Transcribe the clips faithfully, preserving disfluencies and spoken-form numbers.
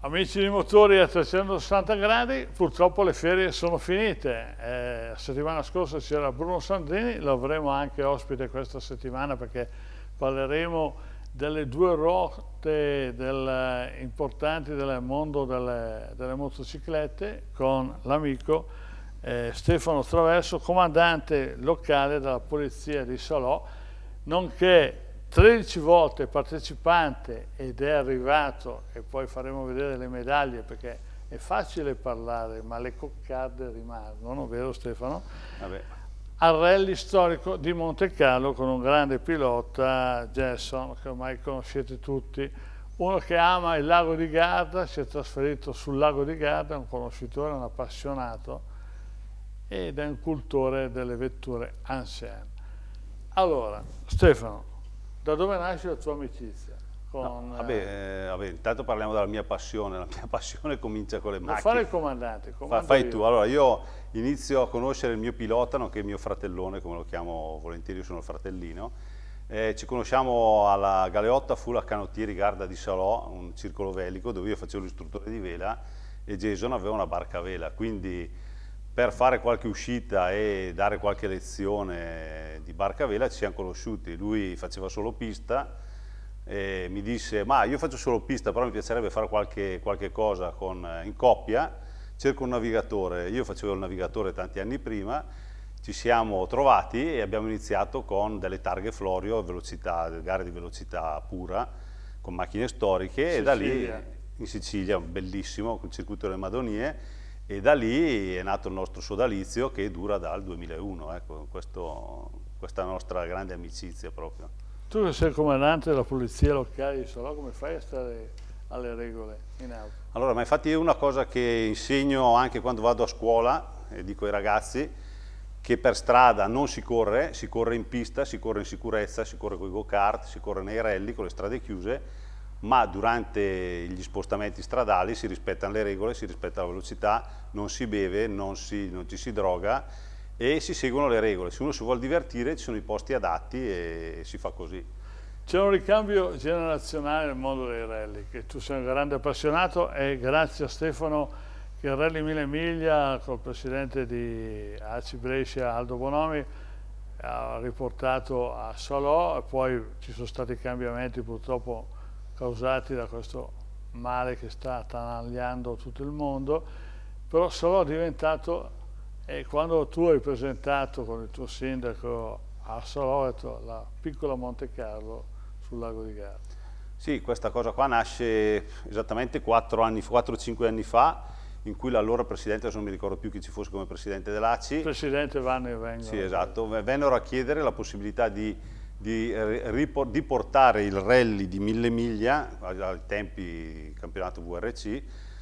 Amici di motori a trecentosessanta gradi, purtroppo le ferie sono finite. Eh, la settimana scorsa c'era Bruno Sandrini, lo avremo anche ospite questa settimana perché parleremo delle due rotte del, importanti del mondo delle, delle motociclette con l'amico eh, Stefano Traverso, comandante locale della Polizia di Salò, nonché tredici volte partecipante ed è arrivato, e poi faremo vedere le medaglie perché è facile parlare ma le coccarde rimangono, vero Stefano? Vabbè. Al rally storico di Monte Carlo con un grande pilota, Gerson, che ormai conoscete tutti, uno che ama il lago di Garda, si è trasferito sul lago di Garda, un conoscitore, un appassionato ed è un cultore delle vetture ancienne. Allora, Stefano, da dove nasce la tua amicizia? Con, no, vabbè, eh, vabbè, intanto parliamo della mia passione. La mia passione comincia con le macchine. Fare il comandante. Fa, fai io. tu. Allora, io inizio a conoscere il mio pilota, nonché il mio fratellone, come lo chiamo volentieri, io sono il fratellino. Eh, ci conosciamo alla Galeotta Full a Canottieri Garda di Salò, un circolo velico dove io facevo l'istruttore di vela e Jason aveva una barca a vela. Quindi per fare qualche uscita e dare qualche lezione di barca a vela ci siamo conosciuti. Lui faceva solo pista e mi disse: ma io faccio solo pista, però mi piacerebbe fare qualche, qualche cosa con, in coppia, cerco un navigatore. Io facevo il navigatore tanti anni prima, ci siamo trovati e abbiamo iniziato con delle targhe Florio, velocità, gare di velocità pura, con macchine storiche, Sicilia. E da lì in Sicilia, bellissimo, con il circuito delle Madonie. E da lì è nato il nostro sodalizio che dura dal duemilauno, ecco, questo, questa nostra grande amicizia proprio. Tu che sei il comandante della polizia locale di Salò, come fai a stare alle regole in auto? Allora, ma infatti è una cosa che insegno anche quando vado a scuola, e dico ai ragazzi, che per strada non si corre, si corre in pista, si corre in sicurezza, si corre con i go-kart, si corre nei rally con le strade chiuse, ma durante gli spostamenti stradali si rispettano le regole, si rispetta la velocità, non si beve, non, si, non ci si droga e si seguono le regole. Se uno si vuole divertire ci sono i posti adatti e si fa così. C'è un ricambio generazionale nel mondo dei rally, che tu sei un grande appassionato e grazie a Stefano che il Rally Mille Miglia col presidente di A C I Brescia Aldo Bonomi ha riportato a Salò e poi ci sono stati cambiamenti purtroppo causati da questo male che sta attanagliando tutto il mondo, però Salò è diventato, e quando tu hai presentato con il tuo sindaco a Salò, hai detto la piccola Monte Carlo sul lago di Garda. Sì, questa cosa qua nasce esattamente quattro o cinque anni fa, in cui l'allora presidente, adesso non mi ricordo più chi ci fosse come presidente dell'A C I. Il presidente vanno e vengono. Sì, esatto, vennero a chiedere la possibilità di Di, di portare il rally di Mille Miglia, ai tempi campionato V R C,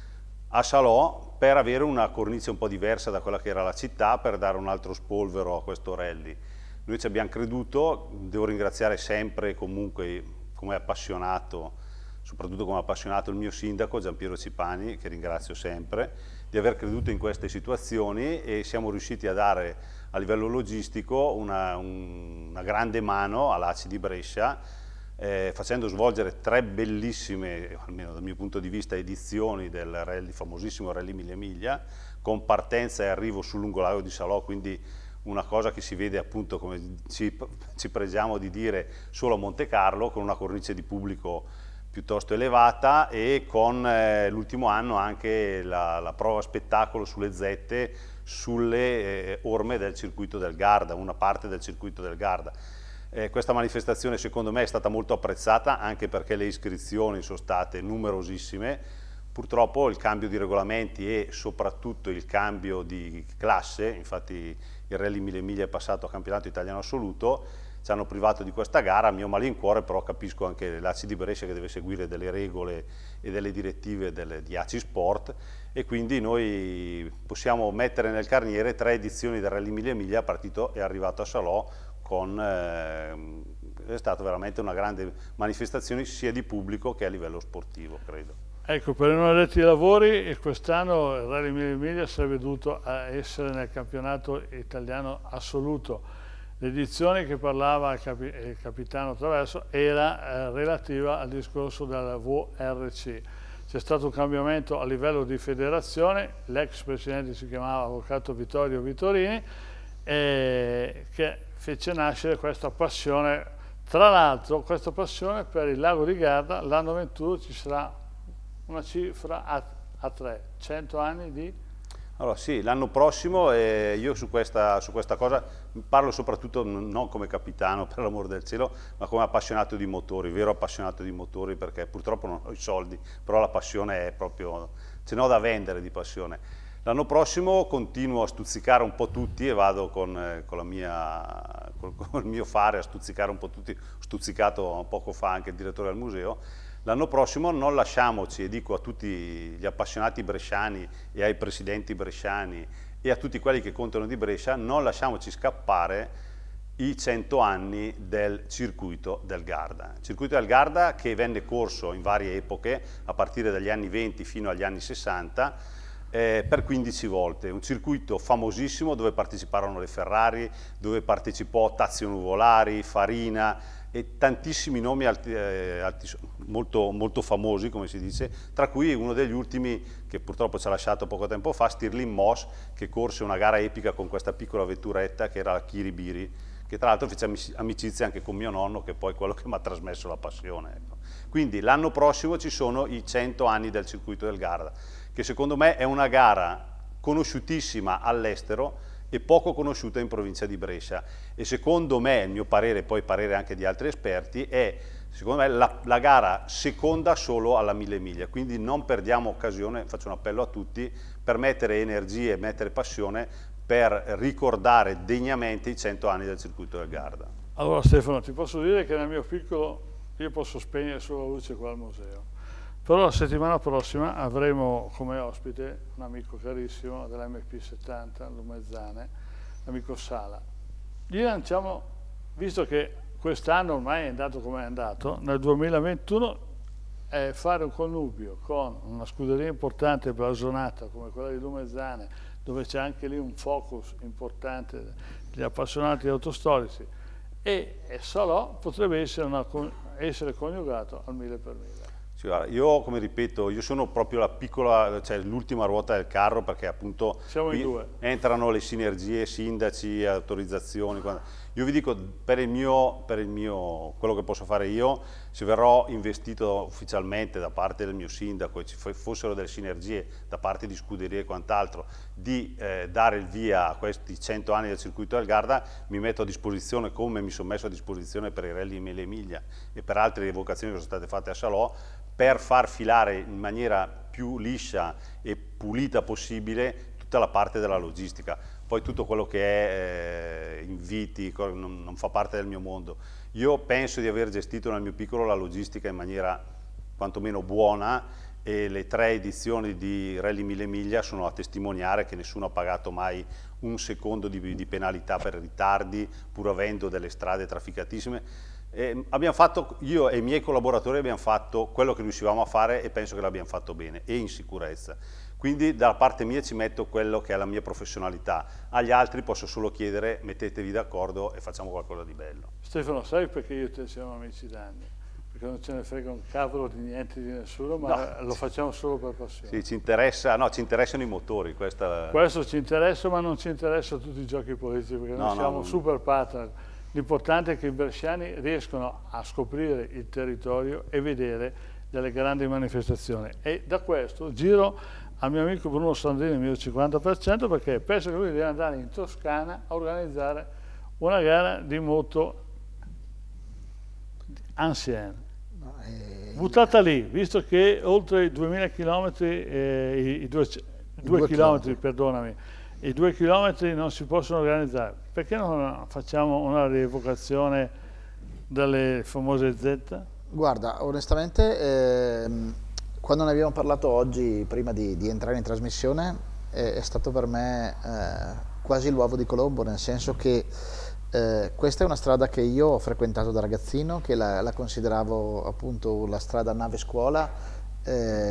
a Salò per avere una cornice un po' diversa da quella che era la città, per dare un altro spolvero a questo rally. Noi ci abbiamo creduto, devo ringraziare sempre e comunque come appassionato, soprattutto come appassionato il mio sindaco Giampiero Cipani, che ringrazio sempre, di aver creduto in queste situazioni e siamo riusciti a dare a livello logistico una, un, una grande mano all'A C I di Brescia, eh, facendo svolgere tre bellissime, almeno dal mio punto di vista, edizioni del rally, famosissimo Rally Mille Miglia, con partenza e arrivo sul lungolago di Salò, quindi una cosa che si vede appunto, come ci, ci pregiamo di dire, solo a Monte Carlo, con una cornice di pubblico piuttosto elevata e con eh, l'ultimo anno anche la, la prova spettacolo sulle zette, sulle eh, orme del circuito del Garda, una parte del circuito del Garda. Eh, questa manifestazione secondo me è stata molto apprezzata anche perché le iscrizioni sono state numerosissime. Purtroppo il cambio di regolamenti e soprattutto il cambio di classe, infatti il Rally Mille Miglia è passato a campionato italiano assoluto, ci hanno privato di questa gara, a mio malincuore, però capisco anche l'A C I di Brescia che deve seguire delle regole e delle direttive delle, di A C I Sport, e quindi noi possiamo mettere nel carniere tre edizioni del Rally Mille Miglia. Partito è arrivato a Salò con eh, è stata veramente una grande manifestazione sia di pubblico che a livello sportivo, credo. Ecco, per i non addetti ai lavori, quest'anno il Rally Mille Miglia sarebbe dovuto essere nel campionato italiano assoluto. L'edizione che parlava il, capi il capitano Traverso era eh, relativa al discorso della V R C. c'è stato un cambiamento a livello di federazione, l'ex presidente si chiamava Avvocato Vittorio Vittorini, eh, che fece nascere questa passione. Tra l'altro questa passione per il lago di Garda, l'anno ventuno ci sarà una cifra a, a tre, cento anni di... Allora sì, l'anno prossimo eh, io su questa, su questa cosa parlo soprattutto non come capitano, per l'amor del cielo, ma come appassionato di motori, vero appassionato di motori, perché purtroppo non ho i soldi, però la passione è proprio, ce n'ho da vendere di passione. L'anno prossimo continuo a stuzzicare un po' tutti e vado con, eh, con, la mia, con, con il mio fare a stuzzicare un po' tutti, ho stuzzicato poco fa anche il direttore del museo. L'anno prossimo non lasciamoci, e dico a tutti gli appassionati bresciani e ai presidenti bresciani e a tutti quelli che contano di Brescia, non lasciamoci scappare i cento anni del circuito del Garda. Il circuito del Garda che venne corso in varie epoche, a partire dagli anni venti fino agli anni sessanta, eh, per quindici volte. Un circuito famosissimo dove parteciparono le Ferrari, dove partecipò Tazio Nuvolari, Farina, e tantissimi nomi alti, eh, alti, molto, molto famosi, come si dice, tra cui uno degli ultimi che purtroppo ci ha lasciato poco tempo fa, Stirling Moss, che corse una gara epica con questa piccola vetturetta che era la Kiribiri, che tra l'altro fece amicizia anche con mio nonno, che poi è quello che mi ha trasmesso la passione. Ecco. Quindi l'anno prossimo ci sono i cento anni del circuito del Garda, che secondo me è una gara conosciutissima all'estero e poco conosciuta in provincia di Brescia, e secondo me, il mio parere, poi parere anche di altri esperti, è secondo me la, la gara seconda solo alla mille miglia, quindi non perdiamo occasione, faccio un appello a tutti, per mettere energie e mettere passione per ricordare degnamente i cento anni del circuito del Garda. Allora Stefano, ti posso dire che nel mio piccolo io posso spegnere solo la luce qua al museo. Però la settimana prossima avremo come ospite un amico carissimo dell'M P settanta, Lumezzane, l'amico Sala. Gli lanciamo, visto che quest'anno ormai è andato come è andato, nel duemilaventuno è fare un connubio con una scuderia importante e blasonata come quella di Lumezzane, dove c'è anche lì un focus importante degli appassionati autostorici, e, e Salò potrebbe essere, una, essere coniugato al mille per mille. Io, come ripeto, io sono proprio la piccola, cioè l'ultima ruota del carro, perché appunto siamo in due. Entrano le sinergie, sindaci, autorizzazioni. Io vi dico, per il mio, per il mio, quello che posso fare io, se verrò investito ufficialmente da parte del mio sindaco e ci fossero delle sinergie da parte di scuderie e quant'altro, di eh, dare il via a questi cento anni del circuito del Garda, mi metto a disposizione, come mi sono messo a disposizione per i rally Mille Miglia e per altre evocazioni che sono state fatte a Salò, per far filare in maniera più liscia e pulita possibile tutta la parte della logistica. Poi tutto quello che è eh, inviti non, non fa parte del mio mondo. Io penso di aver gestito nel mio piccolo la logistica in maniera quantomeno buona, e le tre edizioni di Rally Mille Miglia sono a testimoniare che nessuno ha pagato mai un secondo di, di penalità per ritardi, pur avendo delle strade trafficatissime. Eh, abbiamo fatto, io e i miei collaboratori abbiamo fatto quello che riuscivamo a fare, e penso che l'abbiamo fatto bene e in sicurezza. Quindi dalla parte mia ci metto quello che è la mia professionalità. Agli altri posso solo chiedere: mettetevi d'accordo e facciamo qualcosa di bello. Stefano, sai perché io e te siamo amici da anni? Perché non ce ne frega un cavolo di niente, di nessuno, ma no, lo facciamo solo per passione. Sì, ci interessa, no, ci interessano i motori. Questa... Questo ci interessa, ma non ci interessa tutti i giochi politici, perché no, noi siamo no, super partner. L'importante è che i bresciani riescano a scoprire il territorio e vedere delle grandi manifestazioni. E da questo giro al mio amico Bruno Sandrini, il mio cinquanta per cento, perché penso che lui deve andare in Toscana a organizzare una gara di moto ancienne. No, eh, buttata lì, visto che oltre i duemila chilometri, eh, i, i due, due chilometri, perdonami, i due chilometri non si possono organizzare, perché non facciamo una rievocazione dalle famose Z? Guarda, onestamente, eh, quando ne abbiamo parlato oggi, prima di, di entrare in trasmissione, è, è stato per me eh, quasi l'uovo di Colombo, nel senso che eh, questa è una strada che io ho frequentato da ragazzino, che la, la consideravo appunto la strada nave scuola, eh,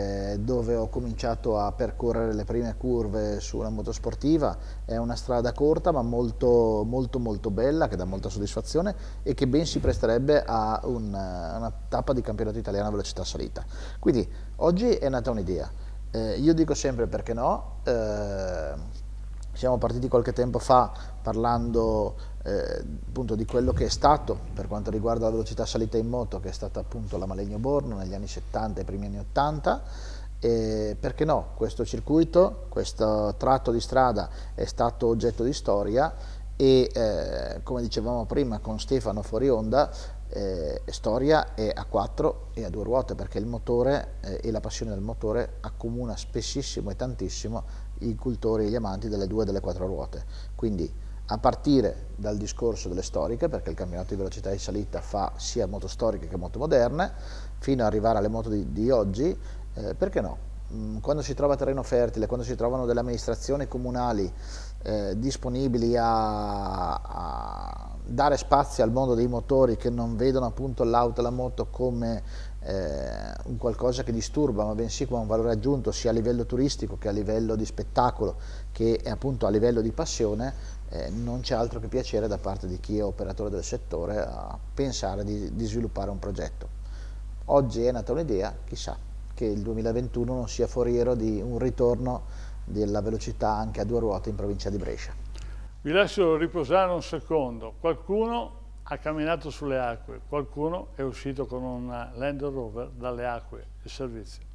dove ho cominciato a percorrere le prime curve su una moto sportiva. È una strada corta ma molto molto molto bella, che dà molta soddisfazione e che ben si presterebbe a un, una tappa di campionato italiano a velocità salita. Quindi oggi è nata un'idea, eh, io dico sempre perché no. eh, Siamo partiti qualche tempo fa parlando eh, appunto di quello che è stato per quanto riguarda la velocità salita in moto, che è stata appunto la Malegno Borno negli anni settanta e primi anni ottanta. E perché no, questo circuito, questo tratto di strada è stato oggetto di storia e eh, come dicevamo prima con Stefano fuori onda, eh, storia è a quattro e a due ruote, perché il motore eh, e la passione del motore accomuna spessissimo e tantissimo i cultori e gli amanti delle due e delle quattro ruote. Quindi a partire dal discorso delle storiche, perché il campionato di velocità di salita fa sia moto storiche che moto moderne, fino ad arrivare alle moto di, di oggi, eh, perché no? Quando si trova terreno fertile, quando si trovano delle amministrazioni comunali eh, disponibili a, a dare spazio al mondo dei motori, che non vedono appunto l'auto e la moto come eh, un qualcosa che disturba, ma bensì come un valore aggiunto sia a livello turistico che a livello di spettacolo, che è appunto a livello di passione, eh, non c'è altro che piacere da parte di chi è operatore del settore a pensare di, di sviluppare un progetto. Oggi è nata un'idea, chissà che il duemilaventuno non sia foriero di un ritorno della velocità anche a due ruote in provincia di Brescia. Vi lascio riposare un secondo. Qualcuno ha camminato sulle acque, qualcuno è uscito con un Land Rover dalle acque e servizio.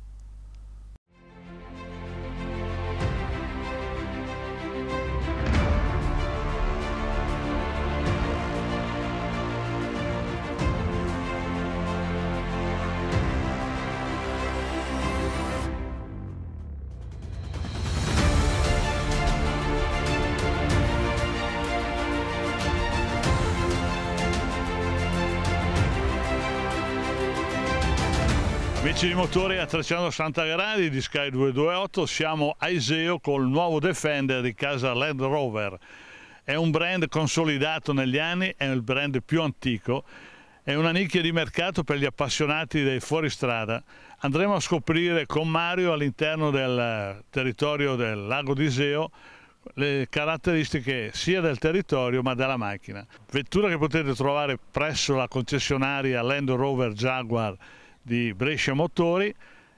Amici di motori a trecentosessanta gradi di Sky duecentoventotto, siamo a Iseo col nuovo Defender di casa Land Rover. È un brand consolidato negli anni, è il brand più antico, è una nicchia di mercato per gli appassionati dei fuoristrada. Andremo a scoprire con Mario all'interno del territorio del lago di Iseo le caratteristiche sia del territorio ma della macchina. Vettura che potete trovare presso la concessionaria Land Rover Jaguar di Brescia Motori.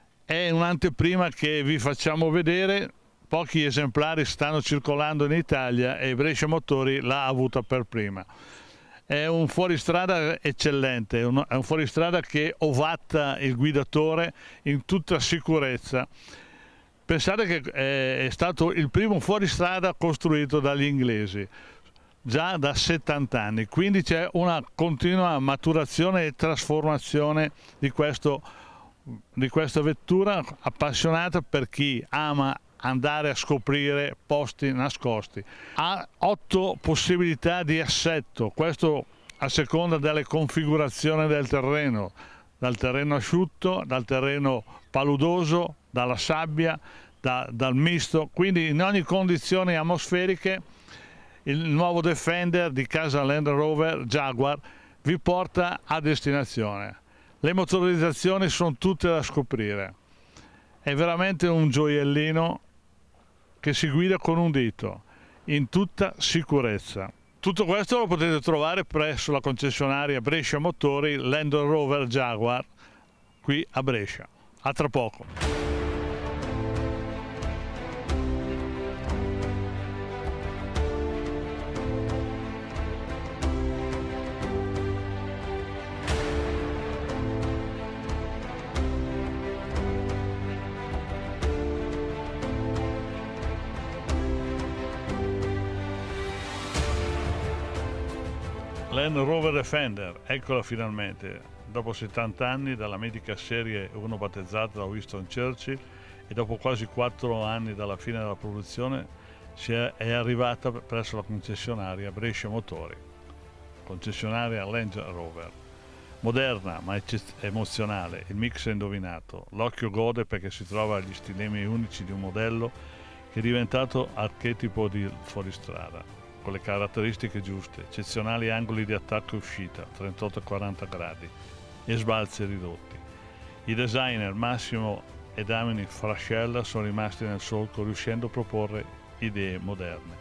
È un'anteprima che vi facciamo vedere, pochi esemplari stanno circolando in Italia e Brescia Motori l'ha avuta per prima. È un fuoristrada eccellente, è un, è un fuoristrada che ovatta il guidatore in tutta sicurezza. Pensate che è stato il primo fuoristrada costruito dagli inglesi, già da settanta anni, quindi c'è una continua maturazione e trasformazione di, questo, di questa vettura appassionata per chi ama andare a scoprire posti nascosti. Ha otto possibilità di assetto, questo a seconda delle configurazioni del terreno, dal terreno asciutto, dal terreno paludoso, dalla sabbia, da, dal misto, quindi in ogni condizione atmosferiche il nuovo Defender di casa Land Rover Jaguar vi porta a destinazione. Le motorizzazioni sono tutte da scoprire, è veramente un gioiellino che si guida con un dito, in tutta sicurezza. Tutto questo lo potete trovare presso la concessionaria Brescia Motori Land Rover Jaguar qui a Brescia. A tra poco. Land Rover Defender, eccola finalmente, dopo settanta anni dalla mitica serie uno battezzata da Winston Churchill e dopo quasi quattro anni dalla fine della produzione si è, è arrivata presso la concessionaria Brescia Motori, concessionaria Land Rover. Moderna ma emozionale, il mix è indovinato, l'occhio gode perché si trova agli stilemi unici di un modello che è diventato archetipo di fuoristrada, con le caratteristiche giuste, eccezionali angoli di attacco e uscita, trentotto e quaranta gradi, e sbalzi ridotti. I designer Massimo e Damien Frascella sono rimasti nel solco, riuscendo a proporre idee moderne.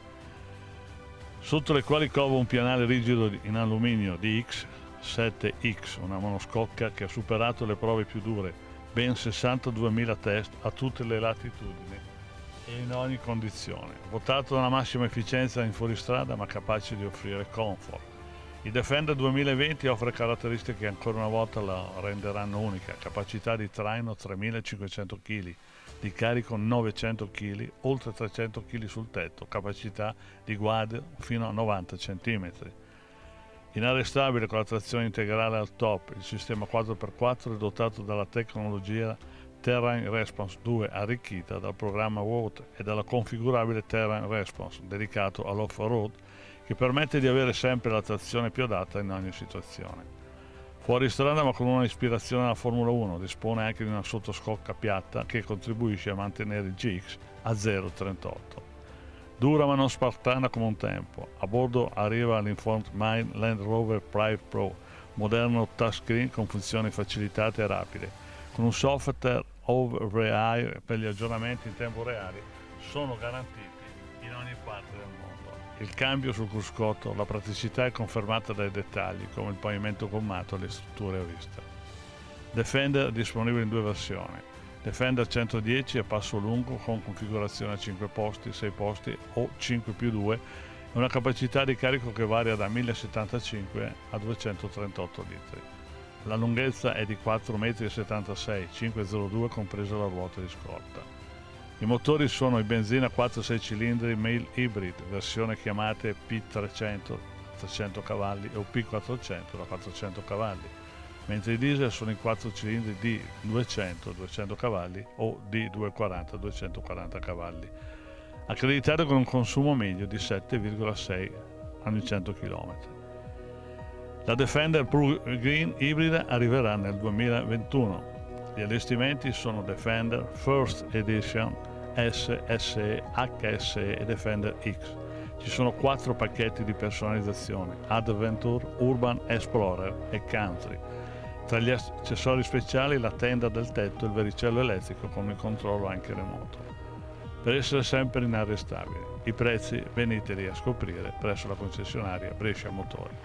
Sotto le quali cova un pianale rigido in alluminio di X sette X, una monoscocca che ha superato le prove più dure, ben sessantaduemila test a tutte le latitudini e in ogni condizione. Votato da una massima efficienza in fuoristrada ma capace di offrire comfort. Il Defender duemilaventi offre caratteristiche che ancora una volta la renderanno unica: capacità di traino tremilacinquecento chili, di carico novecento chili, oltre trecento chili sul tetto, capacità di guaio fino a novanta centimetri. Inarrestabile con la trazione integrale al top, il sistema quattro per quattro è dotato dalla tecnologia Terrain Response due arricchita dal programma W O T e dalla configurabile Terrain Response dedicato all'off-road, che permette di avere sempre la trazione più adatta in ogni situazione. Fuori strada ma con una ispirazione alla Formula uno, dispone anche di una sottoscocca piatta che contribuisce a mantenere il G X a zero virgola trentotto. Dura ma non spartana come un tempo. A bordo arriva l'Informed Mind Land Rover Prime Pro, moderno touchscreen con funzioni facilitate e rapide, con un software over-the-air per gli aggiornamenti in tempo reale, sono garantiti in ogni parte del mondo. Il cambio sul cruscotto, la praticità è confermata dai dettagli, come il pavimento gommato e le strutture a vista. Defender è disponibile in due versioni. Defender centodieci a passo lungo con configurazione a cinque posti, sei posti o cinque più due e una capacità di carico che varia da millesettantacinque a duecentotrentotto litri. La lunghezza è di quattro virgola settantasei metri, cinque virgola zero due compresa la ruota di scorta. I motori sono i benzina quattro sei cilindri Male Hybrid, versione chiamate P trecento, trecento cavalli, o P quattrocento da quattrocento cavalli, mentre i diesel sono i quattro cilindri D duecento, duecento cavalli o D duecentoquaranta, duecentoquaranta cavalli, accreditato con un consumo medio di sette virgola sei ogni cento chilometri. La Defender Plug-in ibrida arriverà nel duemilaventuno. Gli allestimenti sono Defender First Edition, S, S E, H S E e Defender X. Ci sono quattro pacchetti di personalizzazione: Adventure, Urban, Explorer e Country. Tra gli accessori speciali la tenda del tetto e il vericello elettrico con il controllo anche remoto. Per essere sempre inarrestabili. I prezzi veniteli a scoprire presso la concessionaria Brescia Motori.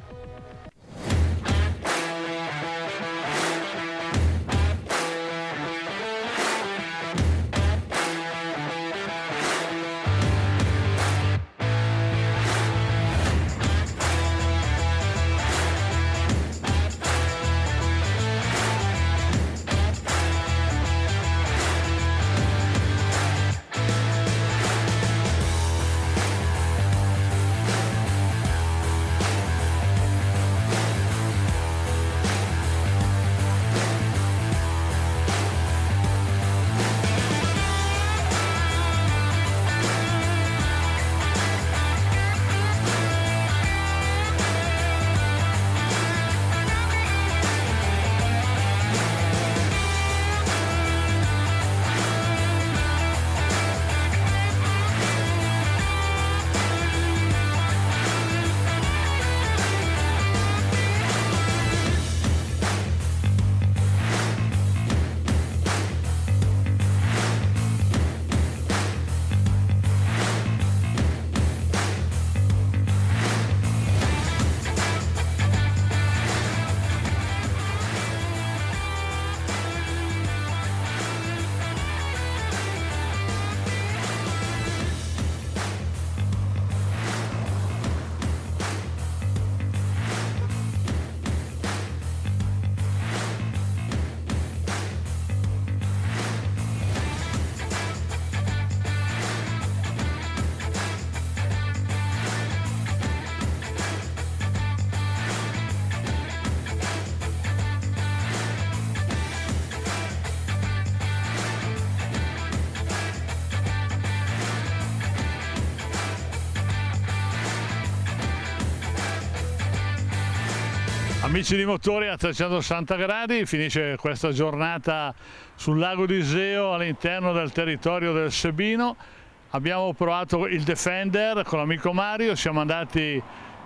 Amici di Motori a trecentosessanta gradi, finisce questa giornata sul lago di Iseo all'interno del territorio del Sebino. Abbiamo provato il Defender con l'amico Mario, siamo andati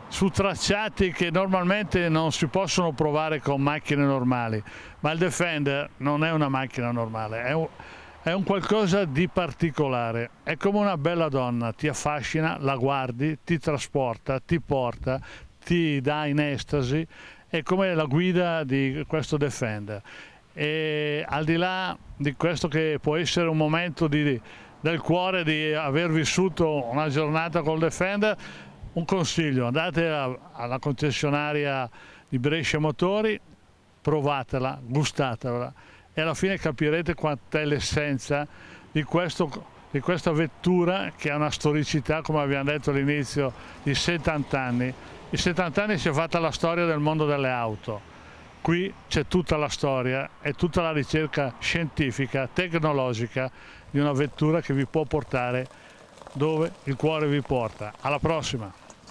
su tracciati che normalmente non si possono provare con macchine normali, ma il Defender non è una macchina normale, è un, è un qualcosa di particolare, è come una bella donna, ti affascina, la guardi, ti trasporta, ti porta, ti dà in estasi, è come la guida di questo Defender. E al di là di questo che può essere un momento di, del cuore di aver vissuto una giornata col Defender, un consiglio: andate a, alla concessionaria di Brescia Motori, provatela, gustatela e alla fine capirete quant'è l'essenza di, di questa vettura, che ha una storicità, come abbiamo detto all'inizio, di settanta anni. In settanta anni si è fatta la storia del mondo delle auto. Qui c'è tutta la storia e tutta la ricerca scientifica, tecnologica di una vettura che vi può portare dove il cuore vi porta. Alla prossima!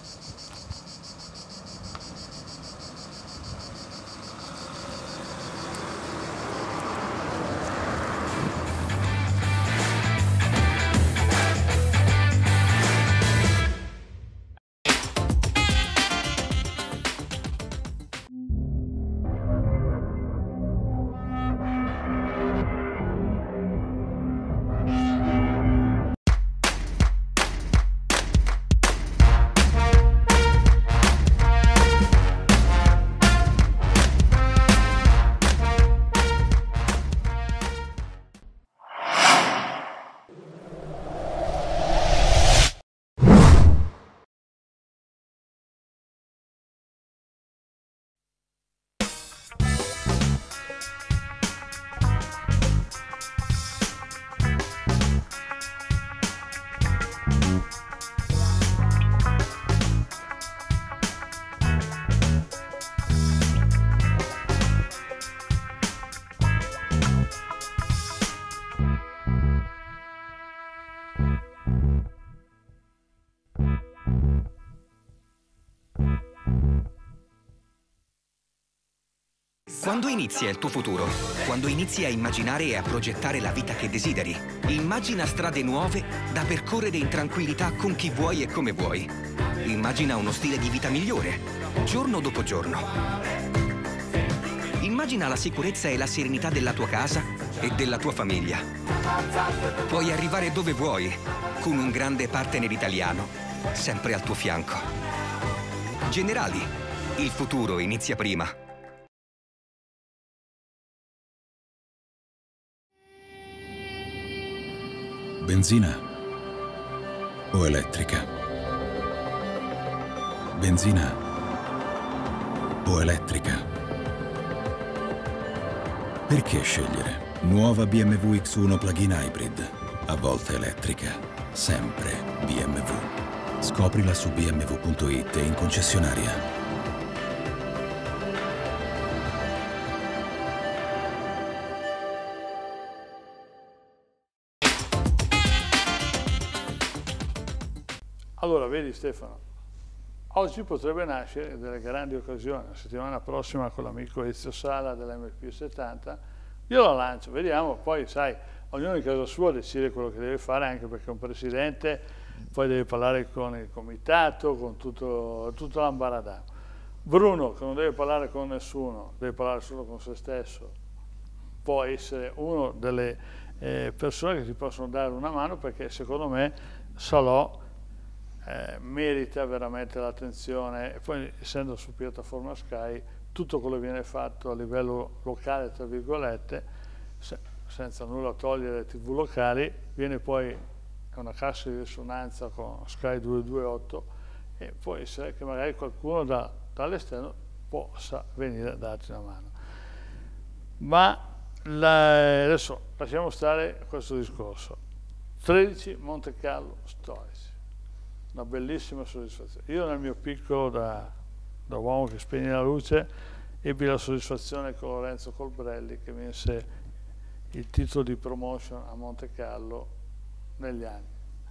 Quando inizia il tuo futuro? Quando inizi a immaginare e a progettare la vita che desideri. Immagina strade nuove da percorrere in tranquillità con chi vuoi e come vuoi. Immagina uno stile di vita migliore, giorno dopo giorno. Immagina la sicurezza e la serenità della tua casa e della tua famiglia. Puoi arrivare dove vuoi, con un grande partner italiano, sempre al tuo fianco. Generali, il futuro inizia prima. Benzina o elettrica? Benzina o elettrica? Perché scegliere? Nuova B M W X uno plug-in hybrid, a volte elettrica, sempre B M W. Scoprila su b m w punto i t e in concessionaria. Allora, vedi Stefano, oggi potrebbe nascere delle grandi occasioni. La settimana prossima con l'amico Ezio Sala dell'M P settanta, io la lancio, vediamo, poi sai, ognuno in casa sua decide quello che deve fare, anche perché un presidente poi deve parlare con il comitato, con tutto, tutto l'ambaradà. Bruno, che non deve parlare con nessuno, deve parlare solo con se stesso, può essere una delle eh, persone che ti possono dare una mano, perché secondo me Salò Eh, merita veramente l'attenzione. E poi, essendo su piattaforma Sky, tutto quello che viene fatto a livello locale, tra virgolette, se, senza nulla togliere le tivù locali, viene poi una cassa di risonanza con Sky duecentoventotto, e può essere che magari qualcuno da, dall'esterno possa venire a darti una mano. Ma la, adesso lasciamo stare questo discorso. tredici Monte Carlo Storici. Una bellissima soddisfazione. Io nel mio piccolo da, da uomo che spegne la luce ebbi la soddisfazione con Lorenzo Colbrelli, che vinse il titolo di promotion a Monte Carlo negli anni.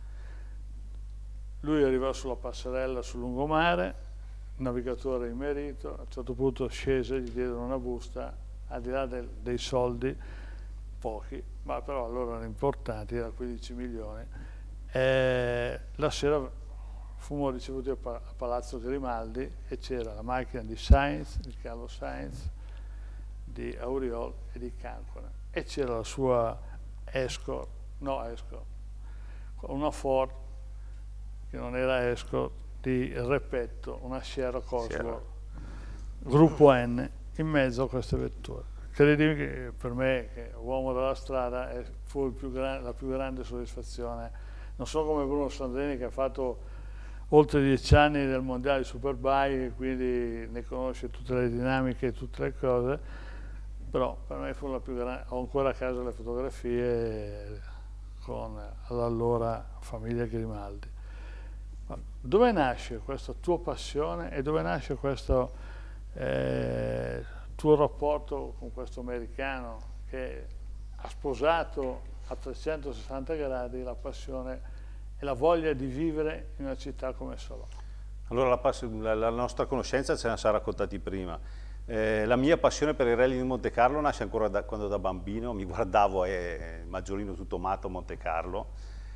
Lui arrivò sulla passerella sul lungomare, navigatore immerito, a un certo punto scese, gli diedero una busta, al di là del, dei soldi, pochi, ma però allora erano importanti, era quindici milioni, e la sera fummo ricevuti a, a Palazzo Grimaldi e c'era la macchina di Sainz, di Carlo Sainz, di Auriol e di Canconen, e c'era la sua Escort, no Escort, una Ford che non era Escort, di Repetto, una Sierra Cosworth, gruppo N, in mezzo a queste vetture. Credimi che per me, che uomo della strada, è, fu il più gran, la più grande soddisfazione, non so come Bruno Sandrini, che ha fatto oltre dieci anni del mondiale di Superbike, quindi ne conosce tutte le dinamiche e tutte le cose, però per me fu la più grande. Ho ancora a casa le fotografie con l'allora famiglia Grimaldi. Ma dove nasce questa tua passione e dove nasce questo eh, tuo rapporto con questo americano che ha sposato a trecentosessanta gradi la passione e la voglia di vivere in una città come Salò? Allora la, la, la nostra conoscenza ce la siamo raccontati prima. Eh, la mia passione per il rally di Monte Carlo nasce ancora da, quando da bambino mi guardavo eh, Maggiolino tutto matto a Monte Carlo,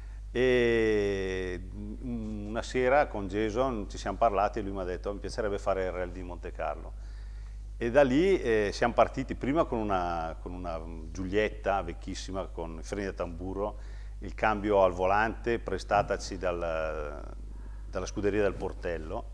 e una sera con Jason ci siamo parlati e lui mi ha detto: mi piacerebbe fare il rally di Monte Carlo. E da lì eh, siamo partiti prima con una, con una Giulietta vecchissima con i freni a tamburo, il cambio al volante prestataci dal, dalla scuderia del Portello,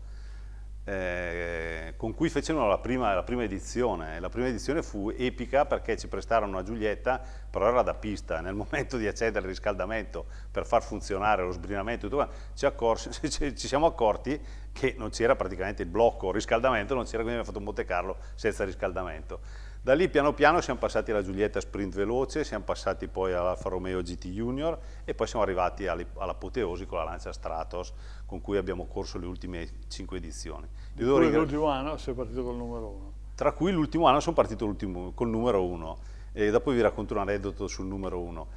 eh, con cui fecero la prima, la prima edizione. La prima edizione fu epica perché ci prestarono una Giulietta, però era da pista. Nel momento di accendere il riscaldamento per far funzionare lo sbrinamento, tutto, ci, accorsi, ci siamo accorti che non c'era praticamente il blocco riscaldamento, non c'era, quindi abbiamo fatto un Monte Carlo senza riscaldamento. Da lì piano piano siamo passati alla Giulietta Sprint veloce, siamo passati poi all'Alfa Romeo G T Junior e poi siamo arrivati all'apoteosi con la Lancia Stratos, con cui abbiamo corso le ultime cinque edizioni. L'ultimo anno sei partito col numero uno. Tra cui l'ultimo anno sono partito col numero uno, e dopo vi racconto un aneddoto sul numero uno.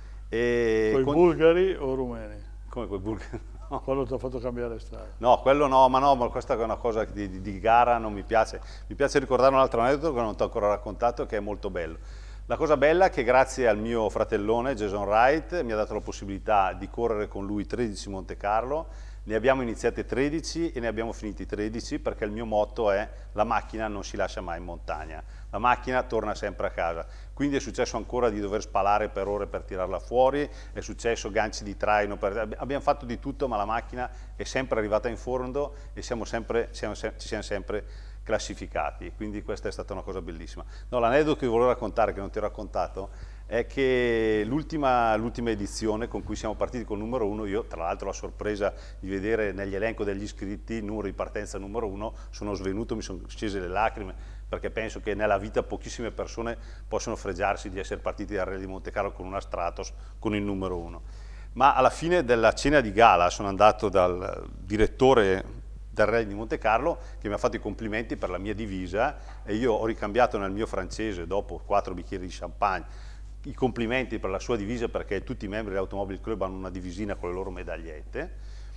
E con i con... bulgari o rumeni? Come quei bulgari? No. Quello ti ha fatto cambiare strada? No, quello no, ma no, ma questa è una cosa di, di, di gara, non mi piace. Mi piace ricordare un altro aneddoto che non ti ho ancora raccontato, che è molto bello. La cosa bella è che grazie al mio fratellone Jason Wright mi ha dato la possibilità di correre con lui tredici Monte Carlo. Ne abbiamo iniziate tredici e ne abbiamo finiti tredici, perché il mio motto è: la macchina non si lascia mai in montagna, la macchina torna sempre a casa. Quindi è successo ancora di dover spalare per ore per tirarla fuori, è successo ganci di traino, per... abbiamo fatto di tutto, ma la macchina è sempre arrivata in fondo e siamo sempre, siamo, ci siamo sempre classificati, quindi questa è stata una cosa bellissima. No, l'aneddoto che vi volevo raccontare, che non ti ho raccontato, è che l'ultima edizione con cui siamo partiti col numero uno, io tra l'altro la sorpresa di vedere negli elenco degli iscritti numero di partenza numero uno, sono svenuto, mi sono scese le lacrime, perché penso che nella vita pochissime persone possono fregiarsi di essere partiti dal Rally di Monte Carlo con una Stratos con il numero uno. Ma alla fine della cena di gala sono andato dal direttore del Rally di Monte Carlo, che mi ha fatto i complimenti per la mia divisa, e io ho ricambiato nel mio francese, dopo quattro bicchieri di champagne, i complimenti per la sua divisa, perché tutti i membri dell'Automobile Club hanno una divisina con le loro medagliette,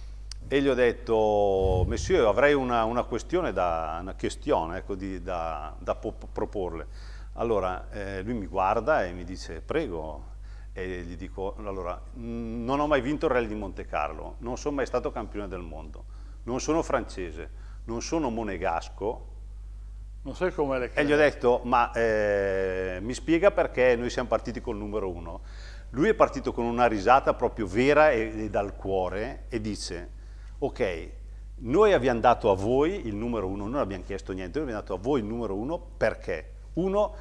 e gli ho detto: Monsieur, avrei una, una questione da, una questione, ecco, di, da, da proporle. Allora eh, lui mi guarda e mi dice: prego. E gli dico: allora, non ho mai vinto il Rally di Monte Carlo, non sono mai stato campione del mondo, non sono francese, non sono monegasco. Non sai come le E gli ho detto: ma eh, mi spiega perché noi siamo partiti col numero uno? Lui è partito con una risata proprio vera e, e dal cuore, e dice: ok, noi abbiamo dato a voi il numero uno, non abbiamo chiesto niente, noi abbiamo dato a voi il numero uno perché? Uno,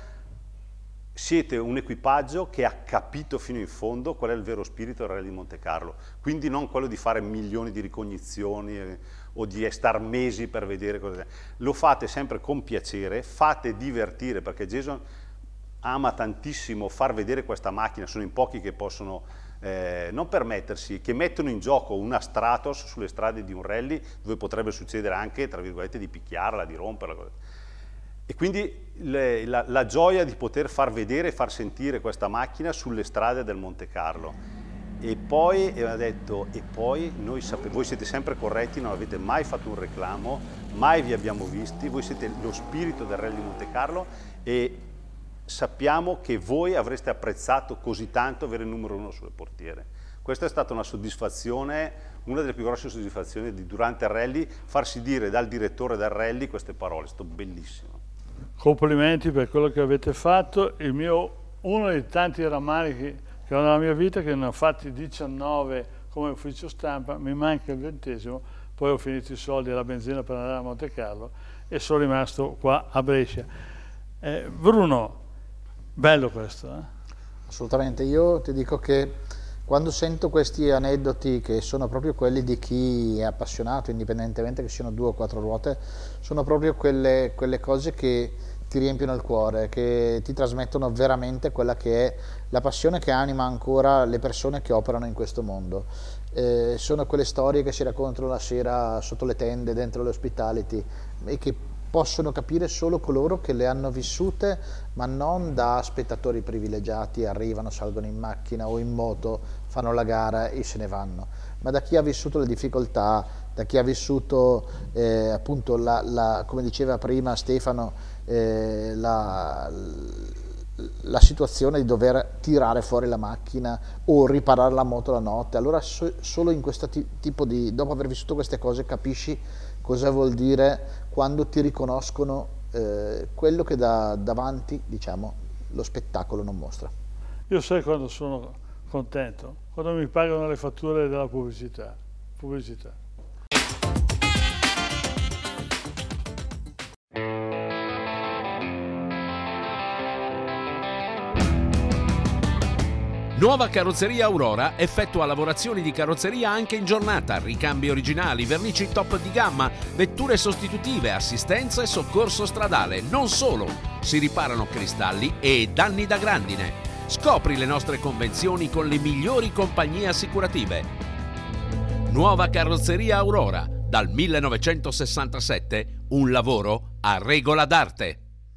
siete un equipaggio che ha capito fino in fondo qual è il vero spirito del Rally di Monte Carlo, quindi non quello di fare milioni di ricognizioni eh, o di star mesi per vedere cosa. Lo fate sempre con piacere, fate divertire, perché Jason ama tantissimo far vedere questa macchina, sono in pochi che possono eh, non permettersi, che mettono in gioco una Stratos sulle strade di un rally dove potrebbe succedere anche, tra virgolette, di picchiarla, di romperla. E quindi le, la, la gioia di poter far vedere e far sentire questa macchina sulle strade del Monte Carlo. E poi e ha detto: e poi noi voi siete sempre corretti, non avete mai fatto un reclamo, mai vi abbiamo visti, voi siete lo spirito del Rally di Monte Carlo e sappiamo che voi avreste apprezzato così tanto avere il numero uno sulle portiere. Questa è stata una soddisfazione, una delle più grosse soddisfazioni di, durante il rally, farsi dire dal direttore del rally queste parole, è stato bellissimo. Complimenti per quello che avete fatto. Il mio, uno dei tanti rammarichi che ho nella mia vita, che ne ho fatti diciannove come ufficio stampa, mi manca il ventesimo, poi ho finito i soldi e la benzina per andare a Monte Carlo e sono rimasto qua a Brescia. Eh, Bruno, bello questo, eh? Assolutamente, io ti dico che quando sento questi aneddoti, che sono proprio quelli di chi è appassionato, indipendentemente che siano due o quattro ruote, sono proprio quelle, quelle cose che ti riempiono il cuore, che ti trasmettono veramente quella che è la passione che anima ancora le persone che operano in questo mondo. Eh, sono quelle storie che si raccontano la sera sotto le tende, dentro le hospitality, e che possono capire solo coloro che le hanno vissute, ma non da spettatori privilegiati, arrivano, salgono in macchina o in moto, fanno la gara e se ne vanno, ma da chi ha vissuto le difficoltà, da chi ha vissuto eh, appunto, la, la, come diceva prima Stefano, eh, la, la situazione di dover tirare fuori la macchina o riparare la moto la notte. Allora so, solo in questo tipo di, dopo aver vissuto queste cose, capisci cosa vuol dire quando ti riconoscono eh, quello che da davanti, diciamo, lo spettacolo non mostra. Io sai quando sono contento? Quando mi pagano le fatture della pubblicità. pubblicità. Nuova Carrozzeria Aurora effettua lavorazioni di carrozzeria anche in giornata, ricambi originali, vernici top di gamma, vetture sostitutive, assistenza e soccorso stradale. Non solo, si riparano cristalli e danni da grandine. Scopri le nostre convenzioni con le migliori compagnie assicurative. Nuova Carrozzeria Aurora, dal millenovecentosessantasette, un lavoro a regola d'arte.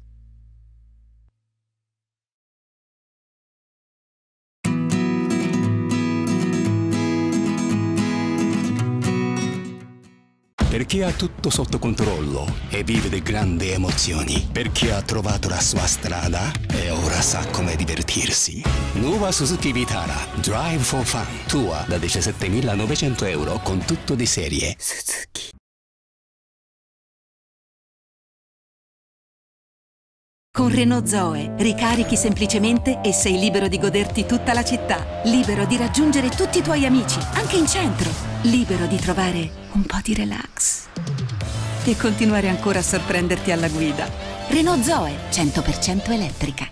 Per chi ha tutto sotto controllo e vive di grandi emozioni, per chi ha trovato la sua strada e ora sa come divertirsi. Nuova Suzuki Vitara, Drive for Fun, tua da diciassettemilanovecento euro con tutto di serie. Suzuki. Con Renault Zoe ricarichi semplicemente e sei libero di goderti tutta la città, libero di raggiungere tutti i tuoi amici, anche in centro, libero di trovare un po' di relax e continuare ancora a sorprenderti alla guida. Renault Zoe, cento per cento elettrica.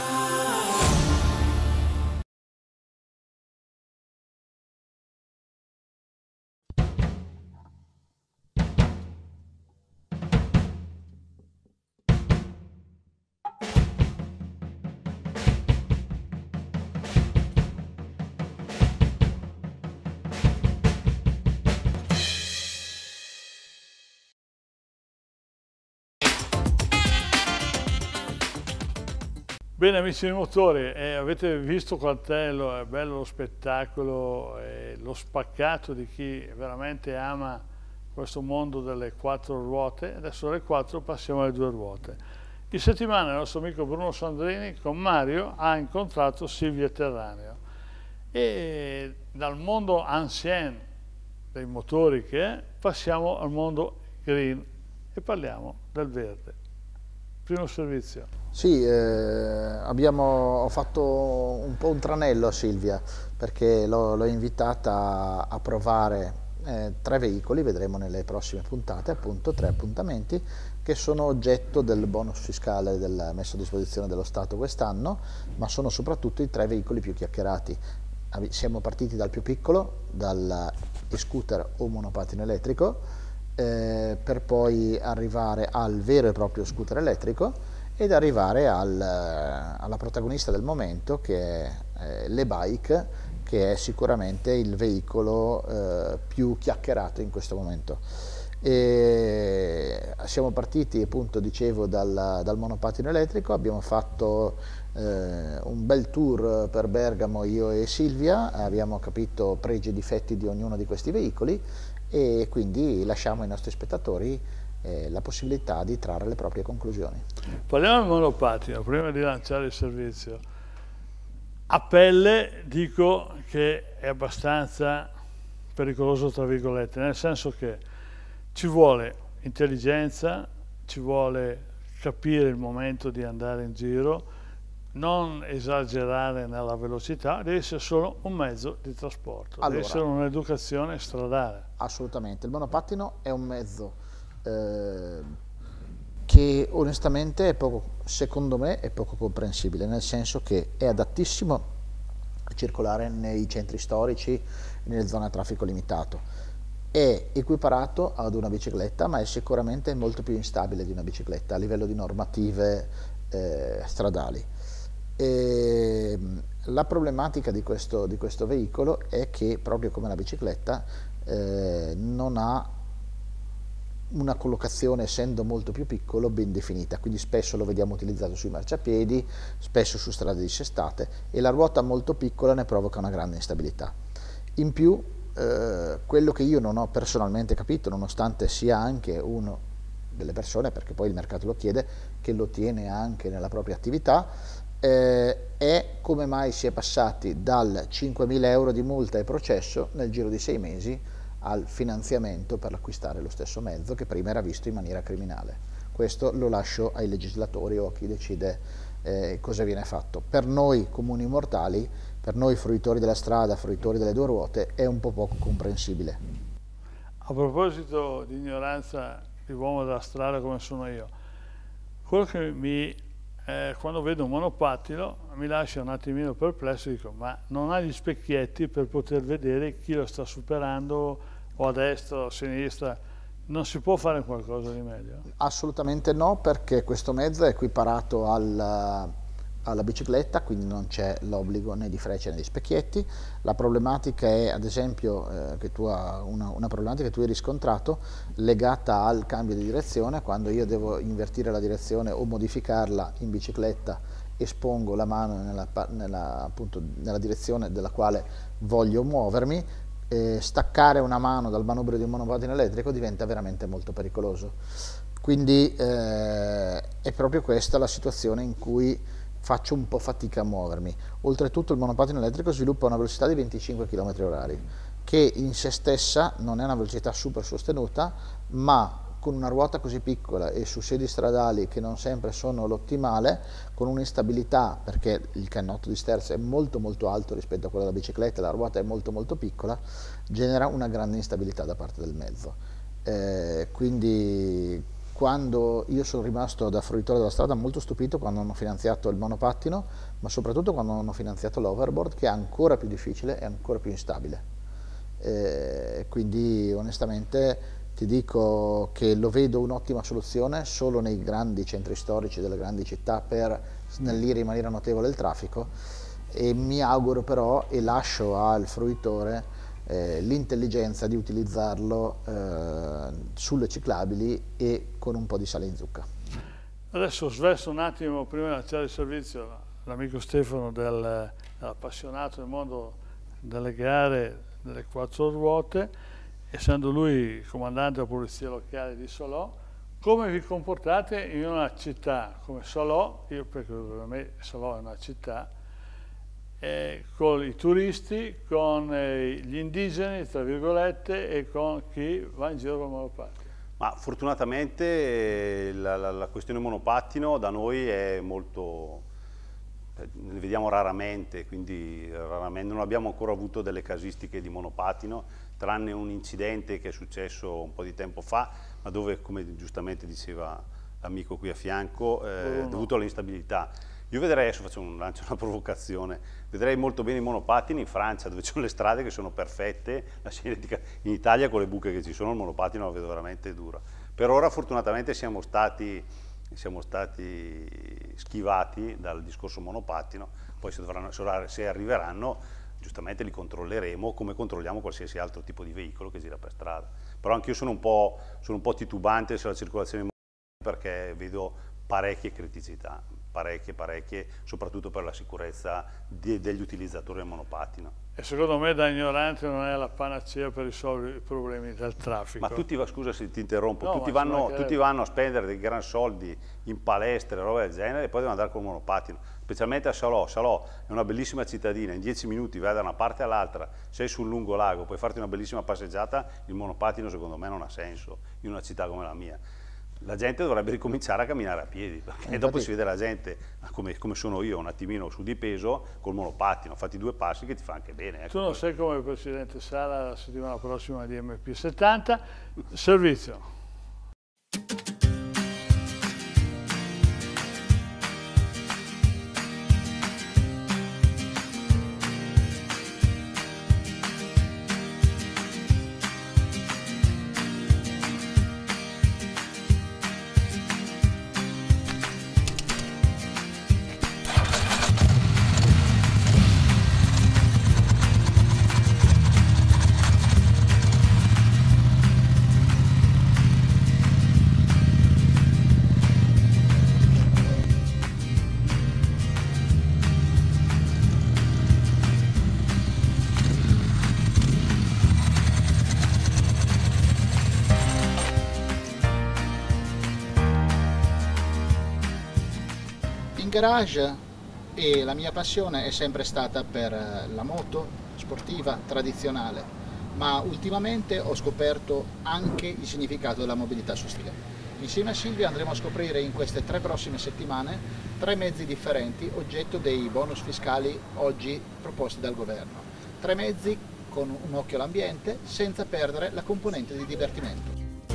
Bene amici dei motori, eh, avete visto quant'è lo, è bello lo spettacolo e lo spaccato di chi veramente ama questo mondo delle quattro ruote. Adesso dalle quattro passiamo alle due ruote. In settimana il nostro amico Bruno Sandrini con Mario ha incontrato Silvia Terraneo e dal mondo ancien dei motori che è passiamo al mondo green e parliamo del verde. Primo servizio. Sì, eh, abbiamo, ho fatto un po' un tranello a Silvia perché l'ho invitata a provare eh, tre veicoli, vedremo nelle prossime puntate, appunto tre appuntamenti che sono oggetto del bonus fiscale del messo a disposizione dello Stato quest'anno, ma sono soprattutto i tre veicoli più chiacchierati. Siamo partiti dal più piccolo, dal e-scooter o monopattino elettrico, eh, per poi arrivare al vero e proprio scooter elettrico ed arrivare al, alla protagonista del momento, che è eh, l'e-bike, che è sicuramente il veicolo eh, più chiacchierato in questo momento. E siamo partiti, appunto, dicevo, dal, dal monopattino elettrico, abbiamo fatto eh, un bel tour per Bergamo io e Silvia, abbiamo capito pregi e difetti di ognuno di questi veicoli e quindi lasciamo ai nostri spettatori Eh, la possibilità di trarre le proprie conclusioni. Parliamo del monopattino, prima di lanciare il servizio. a pelle dico che è abbastanza pericoloso, tra virgolette, nel senso che ci vuole intelligenza, ci vuole capire il momento di andare in giro, non esagerare nella velocità, deve essere solo un mezzo di trasporto, allora, deve essere un'educazione stradale. Assolutamente, il monopattino è un mezzo eh, che onestamente è poco, secondo me è poco comprensibile, nel senso che è adattissimo a circolare nei centri storici e nelle zone a traffico limitato, è equiparato ad una bicicletta, ma è sicuramente molto più instabile di una bicicletta a livello di normative eh, stradali. E la problematica di questo, di questo veicolo è che, proprio come la bicicletta, eh, non ha una collocazione, essendo molto più piccolo, ben definita, quindi spesso lo vediamo utilizzato sui marciapiedi, spesso su strade dissestate, e la ruota molto piccola ne provoca una grande instabilità. In più, eh, quello che io non ho personalmente capito, nonostante sia anche uno delle persone, perché poi il mercato lo chiede, che lo tiene anche nella propria attività, eh, è come mai si è passati dal cinquemila euro di multa e processo nel giro di sei mesi al finanziamento per acquistare lo stesso mezzo che prima era visto in maniera criminale. Questo lo lascio ai legislatori o a chi decide eh, cosa viene fatto. Per noi comuni mortali, per noi fruitori della strada, fruitori delle due ruote, è un po' poco comprensibile. A proposito di ignoranza di uomo della strada come sono io, quello che mi Eh, quando vedo un monopattino mi lascia un attimino perplesso, dico: ma non ha gli specchietti per poter vedere chi lo sta superando, o a destra o a sinistra? Non si può fare qualcosa di meglio? Assolutamente no, perché questo mezzo è equiparato al, alla bicicletta, quindi non c'è l'obbligo né di frecce né di specchietti. La problematica è, ad esempio, eh, che tu ha una, una problematica che tu hai riscontrato legata al cambio di direzione. Quando io devo invertire la direzione o modificarla in bicicletta, espongo la mano nella, nella, appunto, nella direzione della quale voglio muovermi. Eh, staccare una mano dal manubrio di un monopattino elettrico diventa veramente molto pericoloso. Quindi eh, è proprio questa la situazione in cui faccio un po' fatica a muovermi. Oltretutto il monopattino elettrico sviluppa una velocità di venticinque chilometri orari, che in se stessa non è una velocità super sostenuta, ma con una ruota così piccola e su sedi stradali che non sempre sono l'ottimale, con un'instabilità, perché il cannotto di sterzo è molto molto alto rispetto a quello della bicicletta, la ruota è molto molto piccola, genera una grande instabilità da parte del mezzo. Eh, quindi quando io sono rimasto da fruitore della strada molto stupito quando hanno finanziato il monopattino, ma soprattutto quando hanno finanziato l'overboard, che è ancora più difficile e ancora più instabile. Eh, quindi onestamente ti dico che lo vedo un'ottima soluzione solo nei grandi centri storici delle grandi città per snellire in maniera notevole il traffico, e mi auguro però, e lascio al fruitore eh, l'intelligenza di utilizzarlo eh, sulle ciclabili e con un po' di sale in zucca. Adesso svesto un attimo, prima di lasciare il servizio, l'amico Stefano, del, dell'appassionato del mondo delle gare delle quattro ruote. Essendo lui comandante della polizia locale di Salò, come vi comportate in una città come Salò, io perché per me Salò è una città, eh, con i turisti, con eh, gli indigeni, tra virgolette, e con chi va in giro con il monopattino? Ma fortunatamente eh, la, la, la questione monopattino da noi è molto... ne vediamo raramente, quindi raramente non abbiamo ancora avuto delle casistiche di monopattino, tranne un incidente che è successo un po' di tempo fa, ma dove, come giustamente diceva l'amico qui a fianco, eh, dovuto all'instabilità. Io vedrei, adesso faccio un lancio, una provocazione, vedrei molto bene i monopattini in Francia, dove ci sono le strade che sono perfette, la cinetica. In Italia con le buche che ci sono il monopattino la vedo veramente dura. Per ora fortunatamente siamo stati, siamo stati schivati dal discorso monopattino, poi se, dovranno, se arriveranno giustamente li controlleremo come controlliamo qualsiasi altro tipo di veicolo che gira per strada. Però anch'io sono un po', sono un po' titubante sulla circolazione perché vedo parecchie criticità, parecchie, parecchie, soprattutto per la sicurezza di, degli utilizzatori del monopattino. E secondo me da ignorante non è la panacea per risolvere i problemi del traffico. Ma tutti, scusa se ti interrompo, no, tutti, vanno, tutti vanno a spendere dei gran soldi in palestre, roba del genere, e poi devono andare col monopattino, specialmente a Salò. Salò è una bellissima cittadina, in dieci minuti vai da una parte all'altra, sei sul lungolago, puoi farti una bellissima passeggiata, il monopattino secondo me non ha senso in una città come la mia. La gente dovrebbe ricominciare a camminare a piedi, perché infatti, dopo si vede la gente, come, come sono io, un attimino su di peso, col monopattino, fatti due passi che ti fa anche bene. Ecco. Tu non sei come il Presidente Sala la settimana prossima di M P settanta, servizio. Garage, e la mia passione è sempre stata per la moto sportiva tradizionale, ma ultimamente ho scoperto anche il significato della mobilità sostenibile. Insieme a Silvia andremo a scoprire in queste tre prossime settimane tre mezzi differenti oggetto dei bonus fiscali oggi proposti dal governo. Tre mezzi con un occhio all'ambiente senza perdere la componente di divertimento.